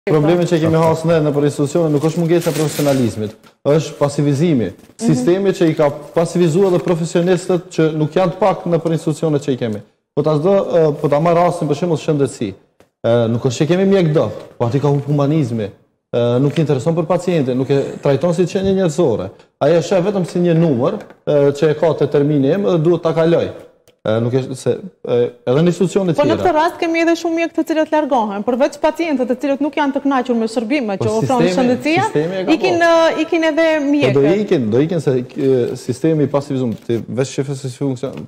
Problemi që kemi hasë ne në për institucione nuk është mungesa e profesionalizmit, është pasivizimi. Sistemi që i ka pasivizuar dhe profesionistët që nuk janë të pak në për institucione që i kemi. Po ta marr rastin për shembull shëndetësi. Nuk është që kemi mjek do, po aty ka humanizmi. Nuk i intereson për pacientin, nuk e trajton si qenie njerëzore. Ai e sheh vetëm si një numër që e ka te termini im dhe duhet ta kaloj. Nuk është se edhe në institucione tjera. Po në këtë rast kemi edhe shumë mjek të cilët largohen, përveç pacientët të cilët nuk janë të kënaqur me shërbimet që ofron shëndetësia, ikin edhe mjekët. Do ikin se sistemi i pasivizuar, veç shifës si funksion.